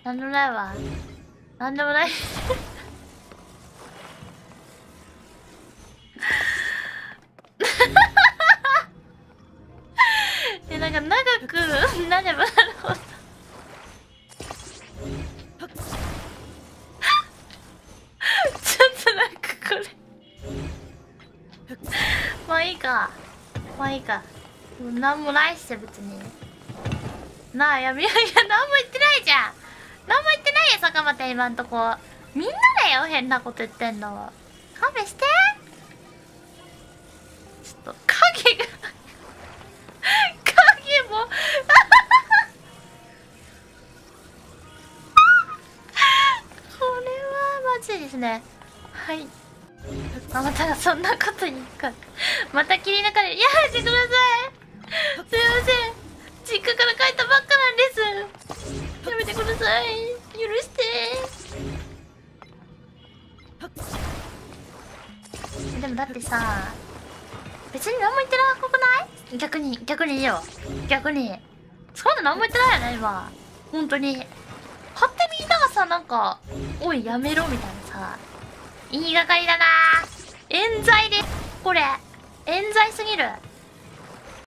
なんでもないわ。なんでもない。なんか長くなればなるほどちょっとなんかこれまあいいか。まあいいか。なんもないっすよ別に。なあ、いや、なんも言ってないじゃん。なんも言ってないよ、坂本今んとこ。みんなだよ、変なこと言ってんの。勘弁して。ちょっと、影が影もこれはまずいですね。はい。あ、またそんなこと言うか。また切り抜かれる。やめてください。すいません。実家から帰ったばっかなんです。やめてください。許して。でもだってさ、別に何も言ってなくない？逆にいいよ。逆に。そんな何も言ってないよね、今。本当に。勝手にみんながさ、なんか、おい、やめろみたいなさ。言いがかりだな。冤罪です。これ。冤罪すぎる。